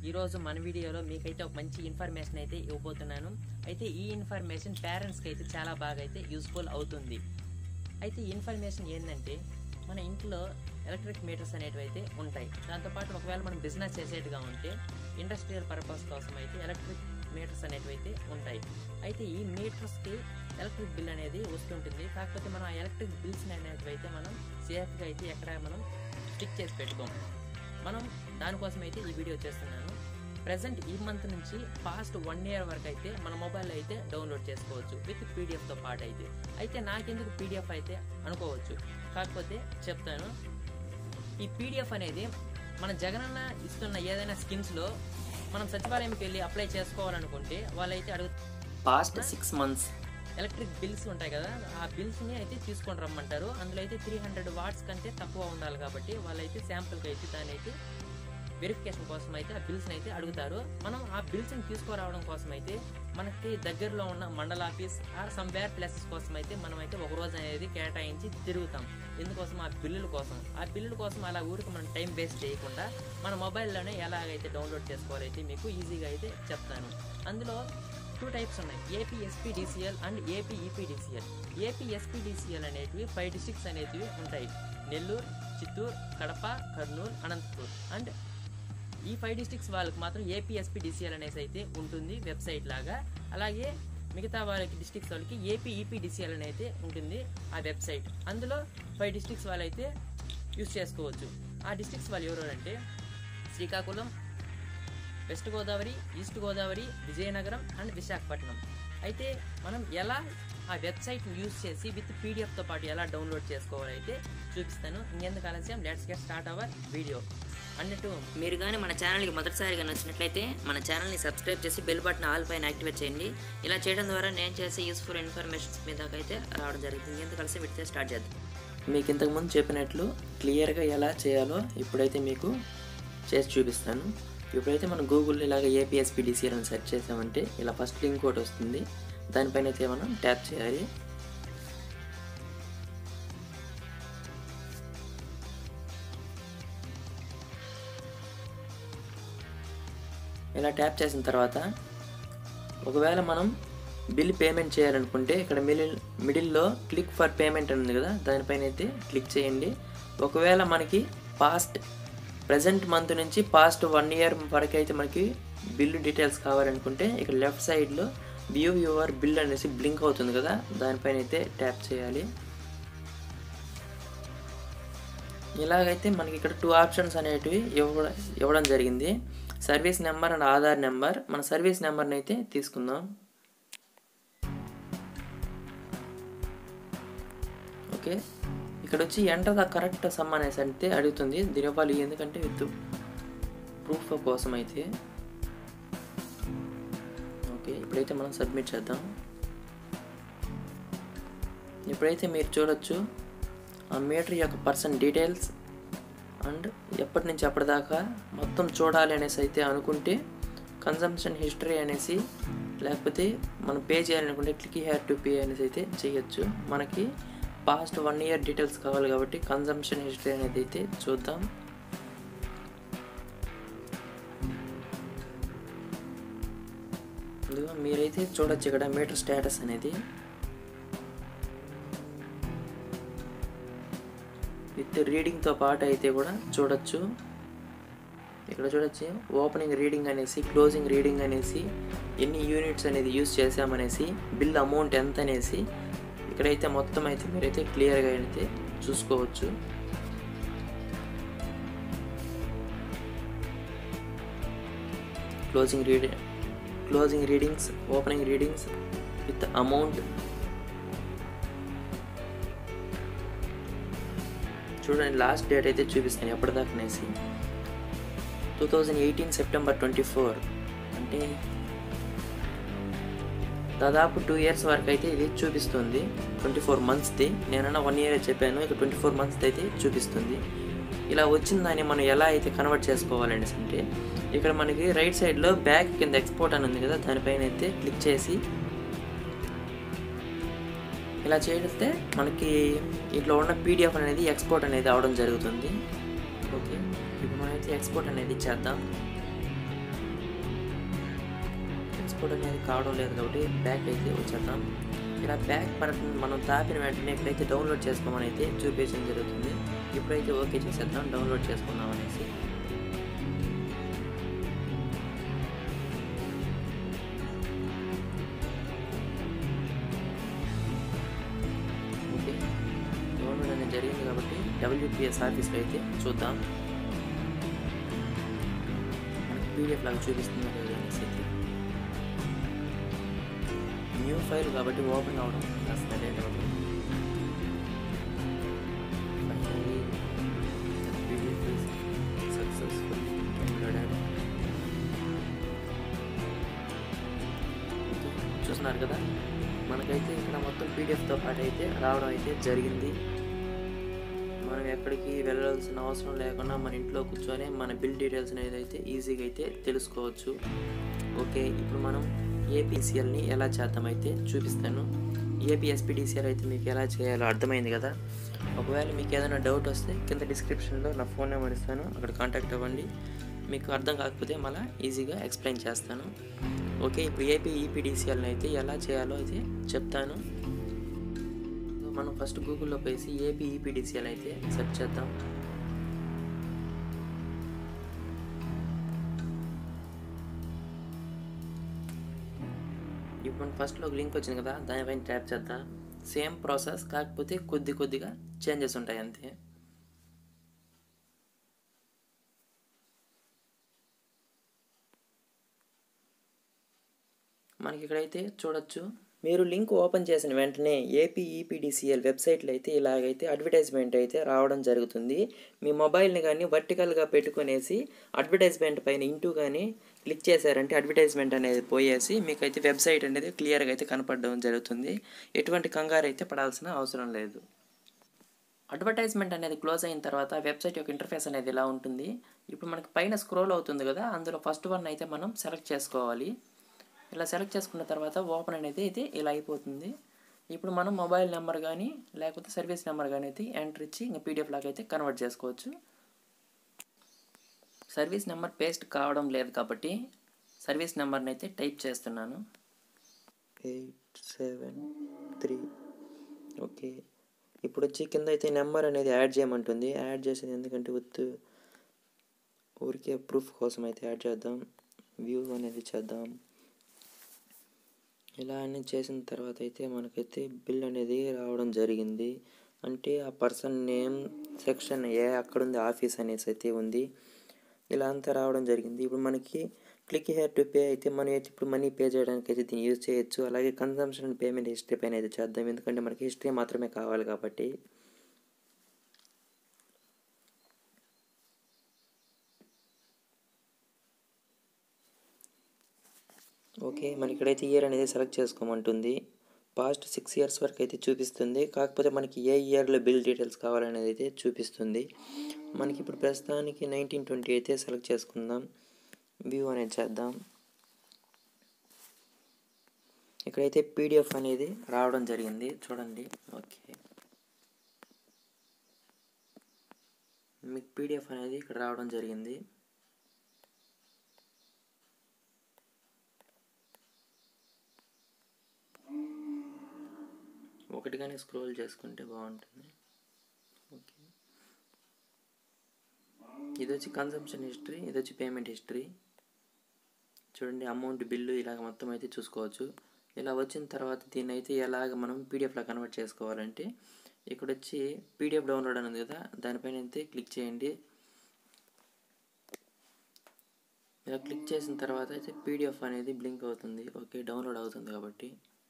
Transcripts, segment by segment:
ఈ రోజు మన వీడియోలో మీకైతే ఒక మంచి ఇన్ఫర్మేషన్ అయితే ఇవ్వబోతున్నాను. అయితే ఈ ఇన్ఫర్మేషన్ పేరెంట్స్ కి అయితే చాలా బాగా అయితే యూస్ఫుల్ అవుతుంది. అయితే ఈ ఇన్ఫర్మేషన్ ఏంటంటే మన ఇంట్లో ఎలక్ట్రిక్ మీటర్స్ అనేటివి అయితే ఉంటాయి. దాంతోపాటు ఒకవేళ మనం బిజినెస్ చేసేట్టుగా ఉంటే ఇండస్ట్రియల్ పర్పస్ కోసం అయితే ఎలక్ట్రిక్ మీటర్స్ అనేటివి అయితే ఉంటాయి. అయితే ఈ మీటర్స్కి ఎలక్ట్రిక్ బిల్ అనేది వస్తుంటుంది. కాకపోతే మనం ఆ ఎలక్ట్రిక్ బిల్స్ అనేటివి అయితే మనం సేఫ్గా అయితే ఎక్కడ మనం స్టిక్ చేసి పెట్టుకోము. మనం దానికోసం అయితే ఈ వీడియో చేస్తున్నాను. ప్రజెంట్ ఈ మంత్ నుంచి పాస్ట్ 1 year వరకు అయితే మన మొబైల్లో అయితే డౌన్లోడ్ చేసుకోవచ్చు విత్ పీడిఎఫ్తో పాటు అయితే నాకెందుకు పీడిఎఫ్ అయితే అనుకోవచ్చు. కాకపోతే చెప్తాను, ఈ పీడిఎఫ్ అనేది మన జగనన్న ఇస్తున్న ఏదైనా స్కీమ్స్లో మనం సచివాలయంకి వెళ్ళి అప్లై చేసుకోవాలనుకుంటే వాళ్ళైతే పాస్ట్ 6 months ఎలక్ట్రిక్ బిల్స్ ఉంటాయి కదా, ఆ బిల్స్ని అయితే తీసుకొని రమ్మంటారు. అందులో అయితే 300 watts కంటే తక్కువ ఉండాలి కాబట్టి వాళ్ళైతే శాంపుల్కి అయితే దాన్ని అయితే వెరిఫికేషన్ కోసం అయితే ఆ బిల్స్ని అయితే అడుగుతారు. మనం ఆ బిల్స్ని తీసుకురావడం కోసం అయితే మనకి దగ్గరలో ఉన్న మండల ఆఫీస్ ఆర్ సమ్వేర్ ప్లేసెస్ కోసం అయితే మనం అయితే ఒక రోజు అనేది కేటాయించి తిరుగుతాం. ఎందుకోసం? ఆ బిల్లుల కోసం. ఆ బిల్లుల కోసం అలా ఊరికి మనం టైం వేస్ట్ చేయకుండా మన మొబైల్లోనే ఎలాగైతే డౌన్లోడ్ చేసుకోవాలైతే మీకు ఈజీగా అయితే చెప్తాను. అందులో 2 types ఉన్నాయి, ఏపీఎస్పీడీసీఎల్ అండ్ ఏపీఈపీడీసీఎల్. ఏపీఎస్పీడీసీఎల్ అనేటివి 5 districts అనేటివి ఉంటాయి: నెల్లూరు, చిత్తూరు, కడప, కర్నూలు, అనంతపూర్. అండ్ ఈ 5 districts వాళ్ళకి మాత్రం ఏపీఎస్పీడీసీఎల్ అనేసి అయితే ఉంటుంది వెబ్సైట్ లాగా. అలాగే మిగతా వాళ్ళకి డిస్ట్రిక్ట్స్ వాళ్ళకి ఏపీఈపీడీసీఎల్ అని అయితే ఉంటుంది ఆ వెబ్సైట్. అందులో 5 districts వాళ్ళైతే యూజ్ చేసుకోవచ్చు. ఆ డిస్ట్రిక్ట్స్ వాళ్ళు ఎవరు అంటే Srikakulam, west Godavari, east Godavari, Vizianagaram and Visakhapatnam. అయితే మనం ఎలా ఆ వెబ్సైట్ని యూజ్ చేసి విత్ పీడిఎఫ్తో పాటు ఎలా డౌన్లోడ్ చేసుకోవాలైతే చూపిస్తాను. ఇంకెందుకు ఆలస్యం, let's get start our video. అన్నట్టు మీరు కానీ మన ఛానల్కి మొదటిసారిగా నచ్చినట్లయితే మన ఛానల్ని సబ్స్క్రైబ్ చేసి బెల్ బటన్ ఆల్ పైన యాక్టివేట్ చేయండి. ఇలా చేయడం ద్వారా నేను చేసే యూస్ఫుల్ ఇన్ఫర్మేషన్స్ మీద అయితే రావడం జరుగుతుంది. ఇంకెందుకు కలిసి వీటితో స్టార్ట్ చేద్దాం. మీకు ఇంతకుముందు చెప్పినట్లు క్లియర్గా ఎలా చేయాలో ఇప్పుడైతే మీకు చేసి చూపిస్తాను. ఇప్పుడైతే మనం గూగుల్లో ఇలాగ ఏపీఎస్పీడీసీఎల్ అని సెర్చ్ చేసామంటే ఇలా ఫస్ట్ లింక్ ఒకటి వస్తుంది. దానిపైన అయితే మనం ట్యాప్ చేయాలి. ఇలా ట్యాప్ చేసిన తర్వాత ఒకవేళ మనం బిల్ పేమెంట్ చేయాలనుకుంటే ఇక్కడ మిడిల్లో క్లిక్ ఫర్ పేమెంట్ అని ఉంది కదా, దానిపైన అయితే క్లిక్ చేయండి. ఒకవేళ మనకి ప్రజెంట్ మంత్ నుంచి పాస్ట్ 1 year వరకు అయితే మనకి బిల్లు డీటెయిల్స్ కావాలనుకుంటే ఇక్కడ లెఫ్ట్ సైడ్లో వ్యూ యువర్ బిల్ అనేసి బ్లింక్ అవుతుంది కదా, దానిపైన అయితే ట్యాప్ చేయాలి. ఇలాగైతే మనకి ఇక్కడ 2 options అనేటివి ఇవ్వడం జరిగింది, service number and Aadhaar number. మన సర్వీస్ నెంబర్ని అయితే తీసుకుందాం. ఓకే, ఇక్కడ వచ్చి ఎంటర్ ద కరెక్ట్ సమ్ అనేసి అంటే అడుగుతుంది. దీని ఇవ్వాలి, ఎందుకంటే విత్ ప్రూఫ్ కోసం అయితే. ఓకే, ఇప్పుడైతే మనం సబ్మిట్ చేద్దాం. ఇప్పుడైతే మీరు చూడొచ్చు ఆ మీటర్ యొక్క పర్సన్ డీటెయిల్స్ అండ్ ఎప్పటి నుంచి ఎప్పటిదాకా మొత్తం చూడాలి అనేసి అయితే అనుకుంటే కన్సంప్షన్ హిస్టరీ అనేసి, లేకపోతే మనం పే చేయాలనుకుంటే క్లిక్ హియర్ టు పే అనేసి అయితే చేయొచ్చు. మనకి పాస్ట్ 1 year డీటెయిల్స్ కావాలి కాబట్టి కన్సంప్షన్ హిస్టరీ అనేది అయితే చూద్దాం. మీరైతే చూడొచ్చు ఇక్కడ మీటర్ స్టేటస్ అనేది విత్ రీడింగ్తో పాటు అయితే కూడా చూడొచ్చు. ఇక్కడ చూడొచ్చు ఓపెనింగ్ రీడింగ్ అనేసి, క్లోజింగ్ రీడింగ్ అనేసి, ఎన్ని యూనిట్స్ అనేది యూజ్ చేసామనేసి, బిల్ అమౌంట్ ఎంత అనేసి ఇక్కడైతే మొత్తం అయితే మీరైతే క్లియర్గా అయితే చూసుకోవచ్చు. Closing readings, opening readings with amount. చూడండి, లాస్ట్ డేట్ అయితే చూపిస్తాను ఎప్పటిదాకా అనేసి. 2018 September 24, అంటే దాదాపు 2 years వరకు అయితే ఇది చూపిస్తుంది. 24 monthsది, నేనన్నా 1 year చెప్పాను, ఇక 24 months అయితే చూపిస్తుంది. ఇలా వచ్చిన దాన్ని మనం ఎలా అయితే కన్వర్ట్ చేసుకోవాలనేసి అంటే ఇక్కడ మనకి రైట్ సైడ్లో బ్యాక్ కింద ఎక్స్పోర్ట్ అని ఉంది కదా, దానిపైన అయితే క్లిక్ చేసి ఇలా చేస్తే మనకి ఇంట్లో ఉన్న పీడిఎఫ్ అనేది ఎక్స్పోర్ట్ అనేది అవడం జరుగుతుంది. ఓకే, ఇప్పుడు మనమైతే ఎక్స్పోర్ట్ అనేది చేద్దాం. ఎక్స్పోర్ట్ అనేది కావడం లేదు కాబట్టి బ్యాక్ అయితే వచ్చేద్దాం. ఇలా బ్యాక్ బటన్ మనం తాపిన వెంటనే ఇక్కడైతే డౌన్లోడ్ చేసుకోమని అయితే చూపించడం జరుగుతుంది. ఇప్పుడైతే ఓకే చేసేద్దాం, డౌన్లోడ్ చేసుకుందాం అనేసి. ఓకే, డౌన్లోడ్ అనేది జరిగింది కాబట్టి WPS ఆఫీస్లో అయితే చూద్దాం. మనకి PDF లాగా చూపిస్తుంది కదా అనేసి అయితే. న్యూ ఫైల్ కాబట్టి ఓపెన్ అవ్వడం కాస్త లేట్ అవుతుంది. Finally PDF is successfully downloaded. చూస్తున్నారు కదా, మనకైతే ఇక్కడ మొత్తం PDFతో పాటు అయితే రావడం అయితే జరిగింది. మనం ఎక్కడికి వెళ్ళాల్సిన అవసరం లేకుండా మన ఇంట్లో కూర్చొని మన బిల్ డీటెయిల్స్ అనేది అయితే ఈజీగా అయితే తెలుసుకోవచ్చు. ఓకే, ఇప్పుడు మనం APCLని ఎలా చేద్దామైతే చూపిస్తాను. APSPDCL అయితే మీకు ఎలా చేయాలో అర్థమైంది కదా. ఒకవేళ మీకు ఏదైనా డౌట్ వస్తే కింద డిస్క్రిప్షన్లో నా ఫోన్ నెంబర్ ఇస్తాను, అక్కడ కాంటాక్ట్ అవ్వండి. మీకు అర్థం కాకపోతే మళ్ళీ ఈజీగా ఎక్స్ప్లెయిన్ చేస్తాను. ఓకే, ఇప్పుడు APEPDCLని అయితే ఎలా చేయాలో అయితే చెప్తాను. మనం ఫస్ట్ గూగుల్లో పోసి APEPDCL అయితే సెర్చ్ చేద్దాం. ఇప్పుడు ఫస్ట్లో ఒక లింక్ వచ్చింది కదా, దానిపైన ట్యాప్ చేద్దాం. సేమ్ ప్రాసెస్, కాకపోతే కొద్దిగా చేంజెస్ ఉంటాయి అంతే. మనకి ఇక్కడైతే చూడొచ్చు, మీరు లింక్ ఓపెన్ చేసిన వెంటనే APEPDCL వెబ్సైట్లో అయితే ఇలాగైతే అడ్వర్టైజ్మెంట్ అయితే రావడం జరుగుతుంది. మీ మొబైల్ని కానీ వర్టికల్గా పెట్టుకునేసి అడ్వర్టైజ్మెంట్ పైన ఇంటూ కానీ క్లిక్ చేశారంటే అడ్వర్టైజ్మెంట్ అనేది పోయేసి మీకైతే వెబ్సైట్ అనేది క్లియర్గా అయితే కనపడడం జరుగుతుంది. ఎటువంటి కంగారు అయితే పడాల్సిన అవసరం లేదు. అడ్వర్టైజ్మెంట్ అనేది క్లోజ్ అయిన తర్వాత వెబ్సైట్ యొక్క ఇంటర్ఫేస్ అనేది ఇలా ఉంటుంది. ఇప్పుడు మనకి పైన స్క్రోల్ అవుతుంది కదా, అందులో ఫస్ట్ వన్ అయితే మనం సెలెక్ట్ చేసుకోవాలి. ఇలా సెలెక్ట్ చేసుకున్న తర్వాత ఓపెన్ అనేది అయితే ఇలా అయిపోతుంది. ఇప్పుడు మనం మొబైల్ నెంబర్ కానీ లేకపోతే సర్వీస్ నెంబర్ కానీ అయితే ఎంటర్ ఇచ్చి ఇంకా PDF లాగా అయితే కన్వర్ట్ చేసుకోవచ్చు. సర్వీస్ నెంబర్ పేస్ట్ కావడం లేదు కాబట్టి సర్వీస్ నెంబర్ని అయితే టైప్ చేస్తున్నాను. 873. ఓకే, ఇప్పుడు వచ్చి కింద అయితే నెంబర్ అనేది యాడ్ చేయమంటుంది. యాడ్ చేసేది ఎందుకంటే ఊరికే ప్రూఫ్ కోసం అయితే యాడ్ చేద్దాం. వ్యూ అనేది చేద్దాం. ఇలా అన్నీ చేసిన తర్వాత అయితే మనకైతే బిల్ అనేది రావడం జరిగింది. అంటే ఆ పర్సన్ నేమ్ సెక్షన్ ఏ అక్కడుంది, ఆఫీస్ అనేసి అయితే ఉంది. ఇలా అంతా రావడం జరిగింది. ఇప్పుడు మనకి క్లిక్ హియర్ టు పే అయితే మనం అయితే ఇప్పుడు మనీ పే చేయడానికి అయితే దీన్ని యూజ్ చేయొచ్చు. అలాగే కన్సంప్షన్ అండ్ పేమెంట్ హిస్టరీ పైన అయితే చేద్దాం, ఎందుకంటే మనకి హిస్టరీ మాత్రమే కావాలి కాబట్టి. ఓకే, మనకి ఇక్కడైతే ఇయర్ అనేది సెలెక్ట్ చేసుకోమంటుంది. పాస్ట్ 6 years వరకు అయితే చూపిస్తుంది, కాకపోతే మనకి ఏ ఇయర్లో బిల్ డీటెయిల్స్ కావాలనేది అయితే చూపిస్తుంది. మనకి ఇప్పుడు ప్రస్తుతానికి 1920 అయితే సెలెక్ట్ చేసుకుందాం. వ్యూ అనేది చేద్దాం. ఇక్కడైతే PDF అనేది రావడం జరిగింది, చూడండి. ఓకే, మీకు PDF అనేది ఇక్కడ రావడం జరిగింది. ఒకటిగానే స్క్రోల్ చేసుకుంటే బాగుంటుంది. ఓకే, ఇది వచ్చి కన్సంప్షన్ హిస్టరీ, ఇది వచ్చి పేమెంట్ హిస్టరీ. చూడండి, అమౌంట్, బిల్లు ఇలాగ మొత్తం అయితే చూసుకోవచ్చు. ఇలా వచ్చిన తర్వాత దీన్ని అయితే ఎలాగ మనం PDFలా కన్వర్ట్ చేసుకోవాలంటే ఇక్కడ వచ్చి PDF డౌన్లోడ్ అనేది కదా, దానిపైన అయితే క్లిక్ చేయండి. ఇలా క్లిక్ చేసిన తర్వాత అయితే PDF అనేది బ్లింక్ అవుతుంది. ఓకే, డౌన్లోడ్ అవుతుంది కాబట్టి.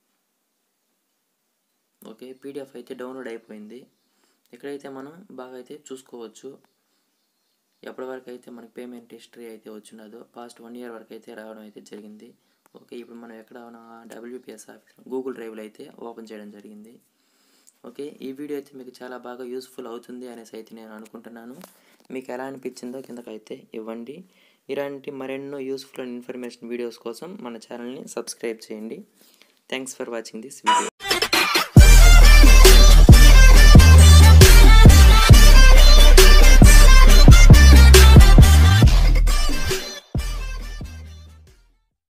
ఓకే, PDF అయితే డౌన్లోడ్ అయిపోయింది. ఇక్కడైతే మనం బాగా అయితే చూసుకోవచ్చు ఎప్పటి వరకు అయితే మనకి పేమెంట్ హిస్టరీ అయితే వచ్చినదో. పాస్ట్ 1 year వరకు అయితే రావడం అయితే జరిగింది. ఓకే, ఇప్పుడు మనం ఎక్కడ WPS ఆఫీస్ గూగుల్ డ్రైవ్లో అయితే ఓపెన్ చేయడం జరిగింది. ఓకే, ఈ వీడియో అయితే మీకు చాలా బాగా యూస్ఫుల్ అవుతుంది అనేసి అయితే నేను అనుకుంటున్నాను. మీకు ఎలా అనిపించిందో కిందకైతే ఇవ్వండి. ఇలాంటి మరెన్నో యూస్ఫుల్ అండ్ ఇన్ఫర్మేషన్ వీడియోస్ కోసం మన ఛానల్ని సబ్స్క్రైబ్ చేయండి. Thanks for watching this video.